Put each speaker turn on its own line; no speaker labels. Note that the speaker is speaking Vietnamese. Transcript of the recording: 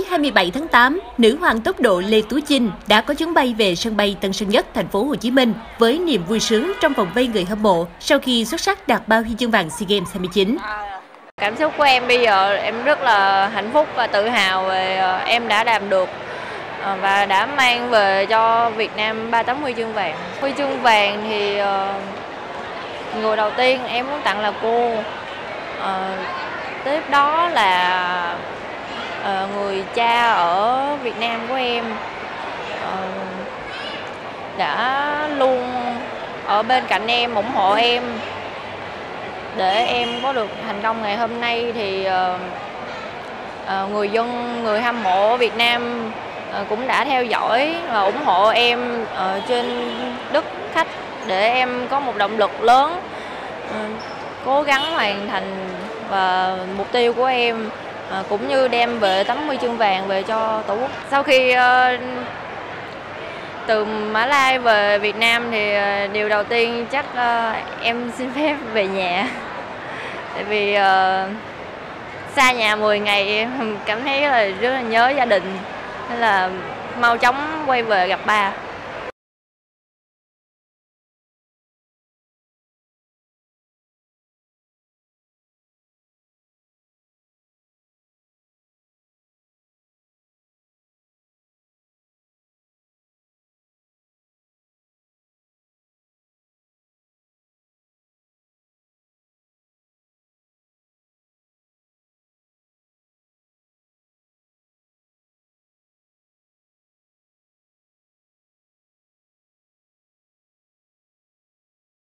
27 tháng 8, nữ hoàng tốc độ Lê Tú Chinh đã có chuyến bay về sân bay Tân Sơn Nhất, thành phố Hồ Chí Minh với niềm vui sướng trong vòng vây người hâm mộ sau khi xuất sắc đạt bao huy chương vàng SEA Games 29.
Cảm xúc của em bây giờ em rất là hạnh phúc và tự hào về em đã làm được và đã mang về cho Việt Nam 38 huy chương vàng. Huy chương vàng thì người đầu tiên em muốn tặng là cô. Tiếp đó là người cha ở Việt Nam của em đã luôn ở bên cạnh em, ủng hộ em để em có được thành công ngày hôm nay. Thì người dân, người hâm mộ Việt Nam cũng đã theo dõi và ủng hộ em trên đất khách để em có một động lực lớn cố gắng hoàn thành và mục tiêu của em, cũng như đem về tấm huy chương vàng về cho Tổ quốc. Sau khi từ Mã Lai về Việt Nam thì điều đầu tiên chắc em xin phép về nhà. Tại vì xa nhà 10 ngày em cảm thấy là rất là nhớ gia đình, nên là mau chóng quay về gặp ba.